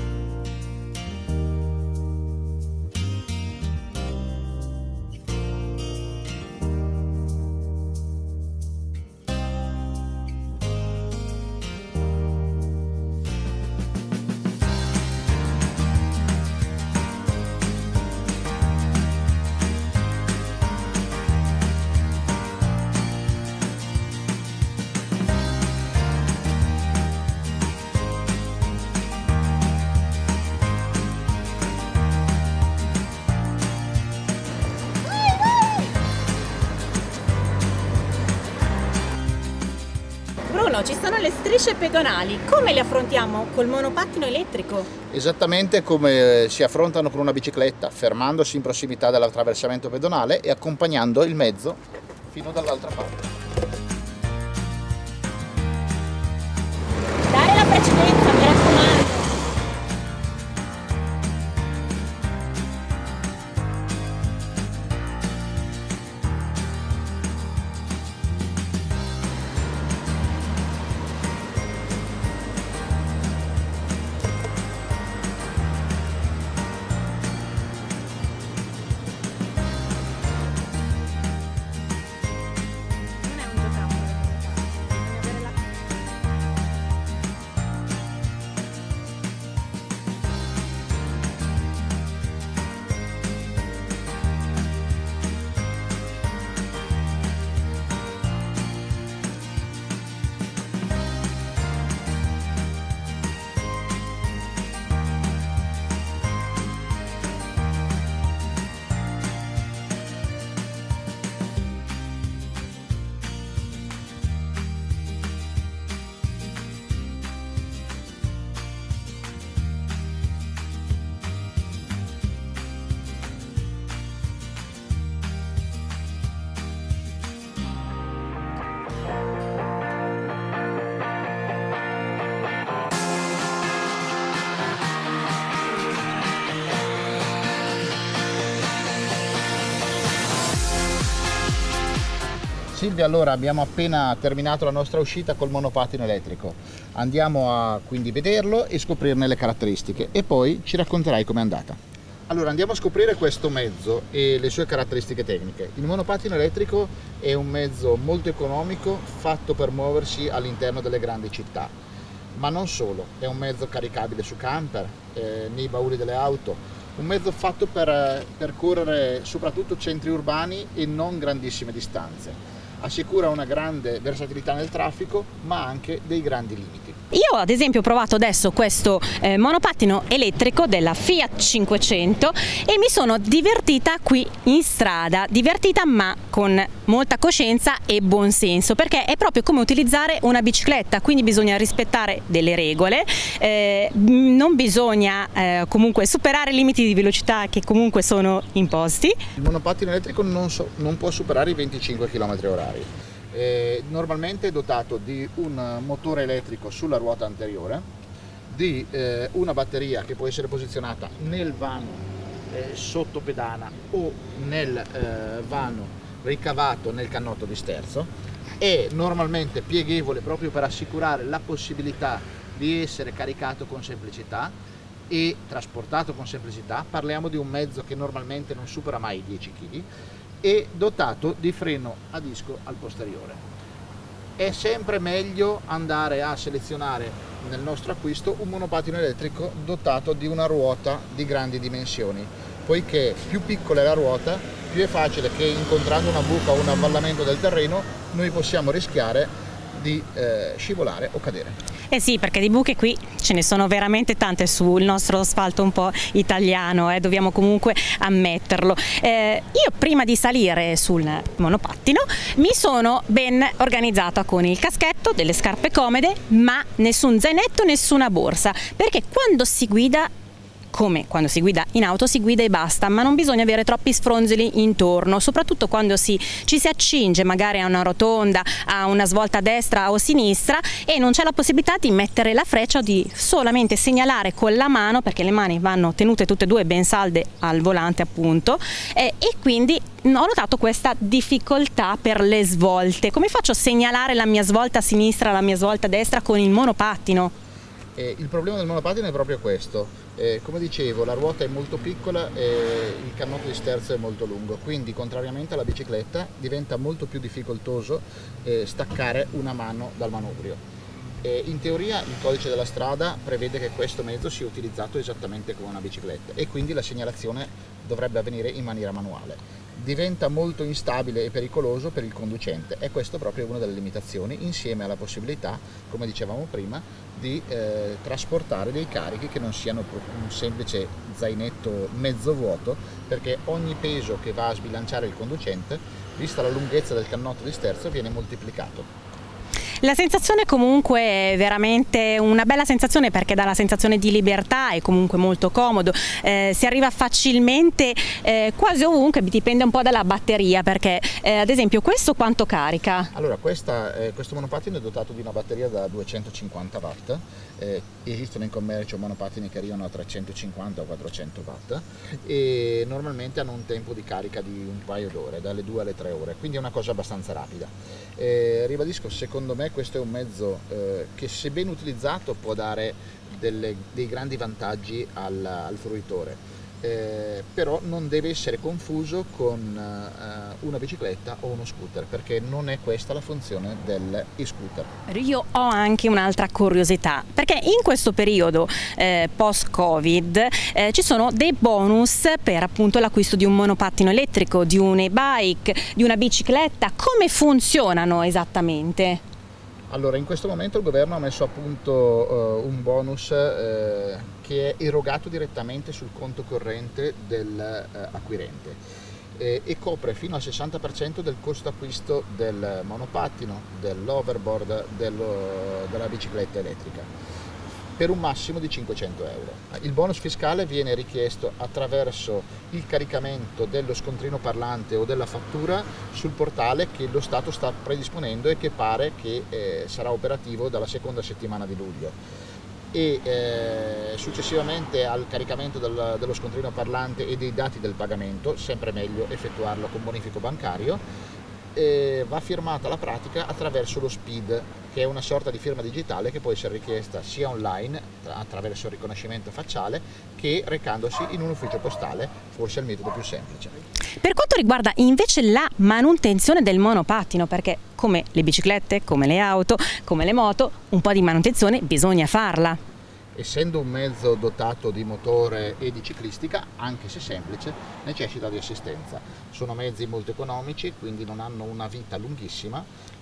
Ci sono le strisce pedonali, come le affrontiamo? Col monopattino elettrico? Esattamente come si affrontano con una bicicletta, fermandosi in prossimità dell'attraversamento pedonale e accompagnando il mezzo fino dall'altra parte. Dare la precedenza, mi raccomando! Silvia, allora abbiamo appena terminato la nostra uscita col monopattino elettrico, andiamo a quindi vederlo e scoprirne le caratteristiche e poi ci racconterai com'è andata. Allora andiamo a scoprire questo mezzo e le sue caratteristiche tecniche. Il monopattino elettrico è un mezzo molto economico fatto per muoversi all'interno delle grandi città, ma non solo, è un mezzo caricabile su camper, eh, nei bauli delle auto, un mezzo fatto per percorrere soprattutto centri urbani e non grandissime distanze. Assicura una grande versatilità nel traffico, ma anche dei grandi limiti. Io ad esempio ho provato adesso questo eh, monopattino elettrico della Fiat cinquecento e mi sono divertita qui in strada, divertita ma con molta coscienza e buon senso, perché è proprio come utilizzare una bicicletta, quindi bisogna rispettare delle regole, eh, non bisogna eh, comunque superare i limiti di velocità che comunque sono imposti. Il monopattino elettrico non, so, non può superare i venticinque chilometri orari. Eh, normalmente è dotato di un motore elettrico sulla ruota anteriore, di eh, una batteria che può essere posizionata nel vano eh, sotto pedana o nel eh, vano ricavato nel cannotto di sterzo. È normalmente pieghevole proprio per assicurare la possibilità di essere caricato con semplicità e trasportato con semplicità. Parliamo di un mezzo che normalmente non supera mai i dieci chili, e dotato di freno a disco al posteriore. È sempre meglio andare a selezionare nel nostro acquisto un monopattino elettrico dotato di una ruota di grandi dimensioni, poiché più piccola è la ruota, più è facile che incontrando una buca o un avvallamento del terreno noi possiamo rischiare di eh, scivolare o cadere. Eh sì, perché di buche qui ce ne sono veramente tante sul nostro asfalto un po' italiano, eh, dobbiamo comunque ammetterlo. Eh, io prima di salire sul monopattino mi sono ben organizzata con il caschetto, delle scarpe comode, ma nessun zainetto, nessuna borsa, perché quando si guida, come quando si guida in auto, si guida e basta, ma non bisogna avere troppi sfronzoli intorno, soprattutto quando si, ci si accinge magari a una rotonda, a una svolta a destra o a sinistra e non c'è la possibilità di mettere la freccia o di solamente segnalare con la mano, perché le mani vanno tenute tutte e due ben salde al volante appunto, eh, e quindi ho notato questa difficoltà per le svolte. Come faccio a segnalare la mia svolta a sinistra, la mia svolta a destra con il monopattino? Eh, il problema del monopattino è proprio questo. Eh, come dicevo, la ruota è molto piccola e il cannotto di sterzo è molto lungo, quindi contrariamente alla bicicletta diventa molto più difficoltoso eh, staccare una mano dal manubrio. Eh, in teoria il codice della strada prevede che questo mezzo sia utilizzato esattamente come una bicicletta e quindi la segnalazione dovrebbe avvenire in maniera manuale. Diventa molto instabile e pericoloso per il conducente e questo proprio è una delle limitazioni, insieme alla possibilità, come dicevamo prima, di eh, trasportare dei carichi che non siano un semplice zainetto mezzo vuoto, perché ogni peso che va a sbilanciare il conducente, vista la lunghezza del cannotto di sterzo, viene moltiplicato. La sensazione comunque è veramente una bella sensazione, perché dà la sensazione di libertà, è comunque molto comodo, eh, si arriva facilmente eh, quasi ovunque, dipende un po' dalla batteria, perché eh, ad esempio questo quanto carica? Allora questa, eh, questo monopattino è dotato di una batteria da duecentocinquanta watt, eh, esistono in commercio monopattini che arrivano a trecentocinquanta o quattrocento watt e normalmente hanno un tempo di carica di un paio d'ore, dalle due alle tre ore, quindi è una cosa abbastanza rapida. Eh, ribadisco, secondo me questo è un mezzo eh, che, se ben utilizzato, può dare delle, dei grandi vantaggi al, al fruitore, eh, però non deve essere confuso con eh, una bicicletta o uno scooter, perché non è questa la funzione dell'e-scooter. Io ho anche un'altra curiosità, perché in questo periodo eh, post-Covid eh, ci sono dei bonus per appunto l'acquisto di un monopattino elettrico, di un e-bike, di una bicicletta. Come funzionano esattamente? Allora, in questo momento il governo ha messo a punto uh, un bonus uh, che è erogato direttamente sul conto corrente dell'acquirente uh, e, e copre fino al sessanta per cento del costo acquisto del monopattino, dell'overboard, dello, della bicicletta elettrica, per un massimo di cinquecento euro. Il bonus fiscale viene richiesto attraverso il caricamento dello scontrino parlante o della fattura sul portale che lo Stato sta predisponendo e che pare che eh, sarà operativo dalla seconda settimana di luglio. E eh, successivamente al caricamento del, dello scontrino parlante e dei dati del pagamento, sempre meglio effettuarlo con bonifico bancario, E va firmata la pratica attraverso lo S P I D, che è una sorta di firma digitale che può essere richiesta sia online attraverso il riconoscimento facciale che recandosi in un ufficio postale, forse è il metodo più semplice. Per quanto riguarda invece la manutenzione del monopattino, perché come le biciclette, come le auto, come le moto, un po' di manutenzione bisogna farla. essendo un mezzo dotato di motore e di ciclistica, anche se semplice, necessita di assistenza. Sono mezzi molto economici, quindi non hanno una vita lunghissima,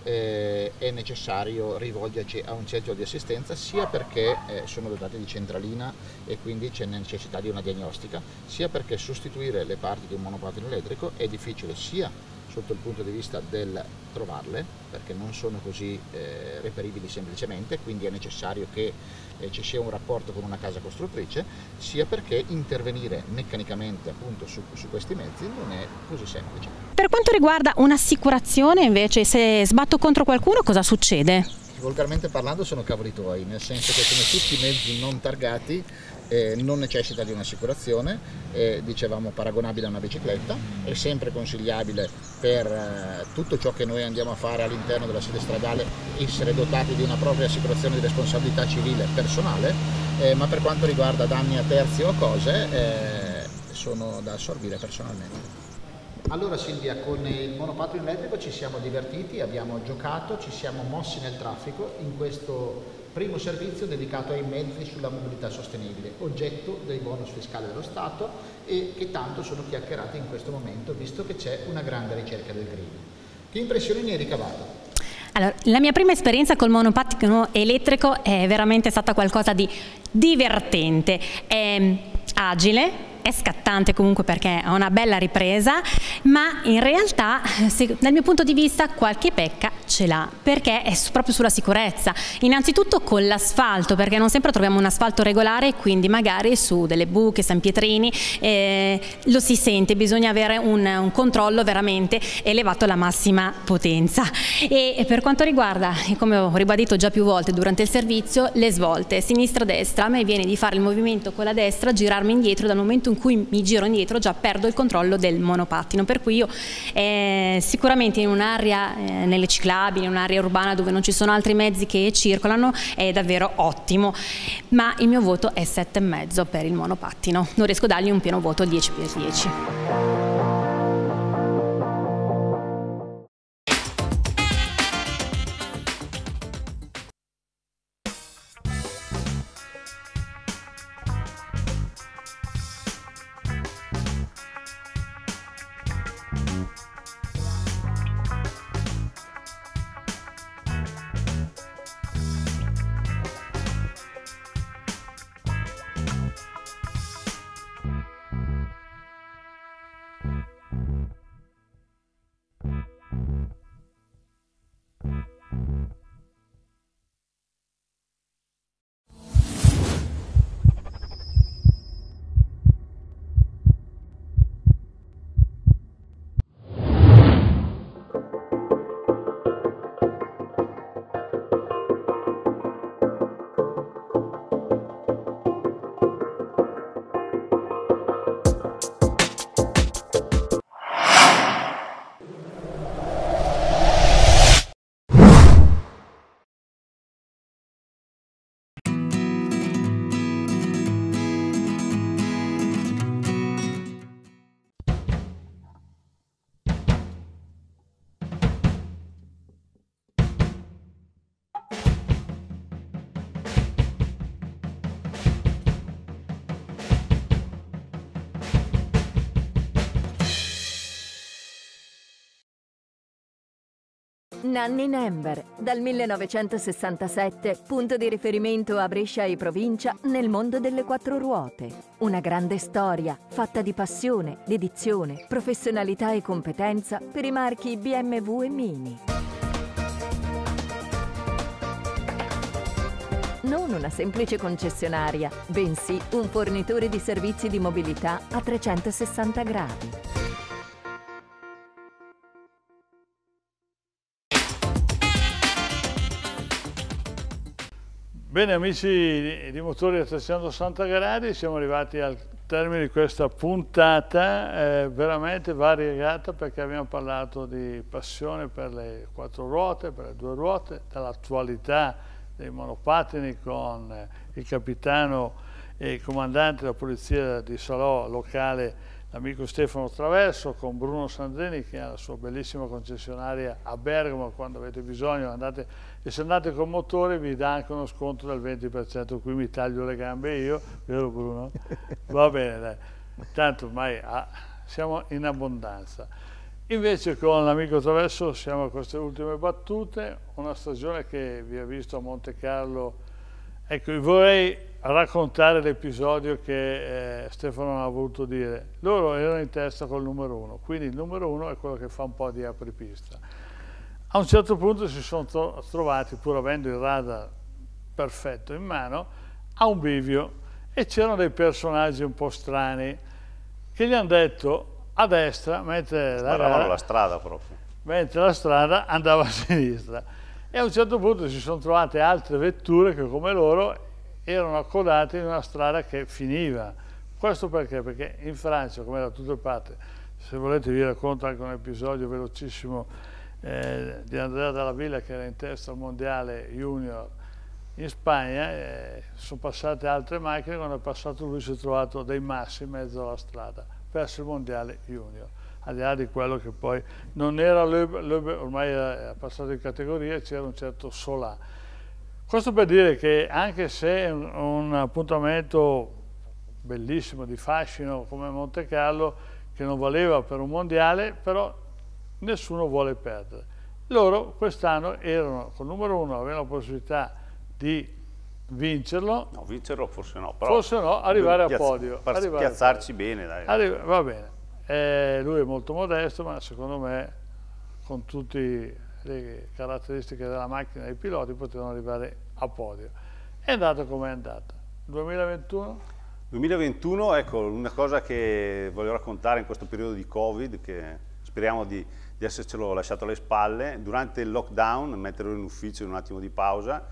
eh, è necessario rivolgerci a un centro di assistenza sia perché eh, sono dotati di centralina e quindi c'è necessità di una diagnostica, sia perché sostituire le parti di un monopattino elettrico è difficile sia sotto il punto di vista del trovarle, perché non sono così eh, reperibili semplicemente, quindi è necessario che eh, ci sia un rapporto con una casa costruttrice, sia perché intervenire meccanicamente appunto su, su questi mezzi non è così semplice. Per quanto riguarda un'assicurazione invece, se sbatto contro qualcuno cosa succede? Volgarmente parlando sono cavoli tuoi, nel senso che come tutti i mezzi non targati eh, non necessita di un'assicurazione, eh, dicevamo paragonabile a una bicicletta, è sempre consigliabile per eh, tutto ciò che noi andiamo a fare all'interno della sede stradale essere dotati di una propria assicurazione di responsabilità civile personale, eh, ma per quanto riguarda danni a terzi o cose eh, sono da assorbire personalmente. Allora Silvia, con il monopattino elettrico ci siamo divertiti, abbiamo giocato, ci siamo mossi nel traffico in questo primo servizio dedicato ai mezzi sulla mobilità sostenibile, oggetto dei bonus fiscali dello Stato e che tanto sono chiacchierati in questo momento, visto che c'è una grande ricerca del green. Che impressioni ne hai ricavato? Allora, la mia prima esperienza col monopattino elettrico è veramente stata qualcosa di divertente, è agile, è scattante comunque perché ha una bella ripresa, ma in realtà se, dal mio punto di vista qualche pecca ce l'ha, perché è su, proprio sulla sicurezza. Innanzitutto con l'asfalto, perché non sempre troviamo un asfalto regolare, quindi magari su delle buche, San Pietrini, eh, lo si sente, bisogna avere un, un controllo veramente elevato alla massima potenza. E, e per quanto riguarda, come ho ribadito già più volte durante il servizio, le svolte sinistra-destra, a me viene di fare il movimento con la destra, girarmi indietro, dal momento in in cui mi giro indietro già perdo il controllo del monopattino, per cui io eh, sicuramente in un'area, eh, nelle ciclabili, in un'area urbana dove non ci sono altri mezzi che circolano è davvero ottimo, ma il mio voto è sette e mezzo per il monopattino, non riesco a dargli un pieno voto dieci per dieci. Nanni Nember, dal millenovecentosessantasette, punto di riferimento a Brescia e provincia nel mondo delle quattro ruote. Una grande storia, fatta di passione, dedizione, professionalità e competenza per i marchi B M W e Mini. Non una semplice concessionaria, bensì un fornitore di servizi di mobilità a trecentosessanta gradi. Bene amici di Motori a trecentosessanta gradi, siamo arrivati al termine di questa puntata eh, veramente variegata, perché abbiamo parlato di passione per le quattro ruote, per le due ruote, dall'attualità dei monopattini con eh, il capitano e comandante della polizia di Salò locale l'amico Stefano Traverso, con Bruno Sandrini che ha la sua bellissima concessionaria a Bergamo. Quando avete bisogno andate, e se andate con motore vi dà anche uno sconto del venti per cento, qui mi taglio le gambe io, vero Bruno? Va bene, dai, tanto ormai ah, siamo in abbondanza. Invece con l'amico Traverso siamo a queste ultime battute, una stagione che vi ha visto a Monte Carlo. Ecco, vi vorrei raccontare l'episodio che eh, Stefano non ha voluto dire. Loro erano in testa col numero uno, quindi il numero uno è quello che fa un po' di apripista. A un certo punto si sono tro trovati, pur avendo il radar perfetto in mano, a un bivio, e c'erano dei personaggi un po' strani che gli hanno detto a destra, mentre la, gara, la strada proprio. mentre la strada andava a sinistra. E a un certo punto si sono trovate altre vetture che come loro erano accodate in una strada che finiva. Questo perché? Perché in Francia, come da tutte le parti, se volete vi racconto anche un episodio velocissimo eh, di Andrea Dalla Villa che era in testa al mondiale junior in Spagna, eh, sono passate altre macchine, quando è passato lui si è trovato dei massi in mezzo alla strada, perso il mondiale junior. Al di là di quello che poi non era Loeb, Loeb ormai era passato in categoria, c'era un certo Solà. Questo per dire che anche se è un, un appuntamento bellissimo, di fascino come Monte Carlo, che non valeva per un mondiale, però nessuno vuole perdere. Loro quest'anno erano col numero uno, avevano la possibilità di vincerlo. No, vincerlo forse no, però forse no, arrivare a piazza, podio. Per arrivare piazzarci a podio. bene, dai. Arriva, va bene. Eh, lui è molto modesto, ma secondo me con tutte le caratteristiche della macchina e dei piloti potevano arrivare a podio. È andata come è andata. duemilaventuno? duemilaventuno, ecco, una cosa che voglio raccontare in questo periodo di Covid, che speriamo di, di essercelo lasciato alle spalle. Durante il lockdown, mentre ero in ufficio in un attimo di pausa,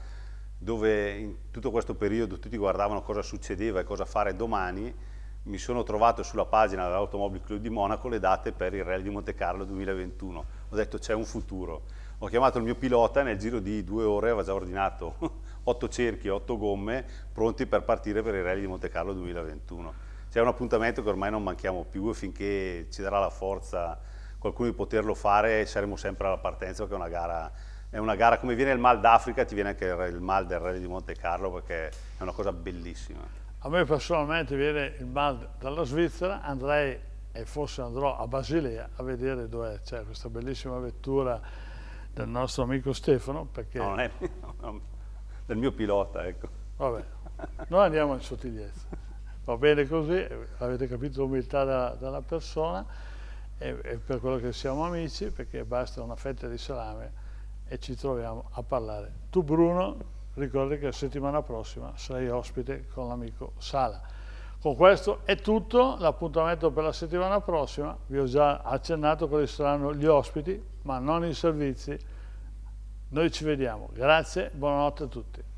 dove in tutto questo periodo tutti guardavano cosa succedeva e cosa fare domani, mi sono trovato sulla pagina dell'Automobile Club di Monaco le date per il Rally di Monte Carlo duemilaventuno. Ho detto c'è un futuro. Ho chiamato il mio pilota, nel giro di due ore aveva già ordinato otto cerchi, otto gomme, pronti per partire per il Rally di Monte Carlo duemilaventuno. C'è un appuntamento che ormai non manchiamo più, e finché ci darà la forza qualcuno di poterlo fare saremo sempre alla partenza, perché è una gara, è una gara come viene il Mal d'Africa, ti viene anche il mal del Rally di Monte Carlo, perché è una cosa bellissima. A me personalmente viene il mal dalla Svizzera, andrei e forse andrò a Basilea a vedere dove c'è questa bellissima vettura del nostro amico Stefano, perché... No, non è no, del mio pilota, ecco. Vabbè, noi andiamo in sottigliezza, va bene così, avete capito l'umiltà della, della persona, e, e per quello che siamo amici, perché basta una fetta di salame e ci troviamo a parlare. Tu Bruno, ricordi che la settimana prossima sarai ospite con l'amico Sala. Con questo è tutto, l'appuntamento per la settimana prossima, vi ho già accennato quali saranno gli ospiti, ma non i servizi. Noi ci vediamo, grazie, buonanotte a tutti.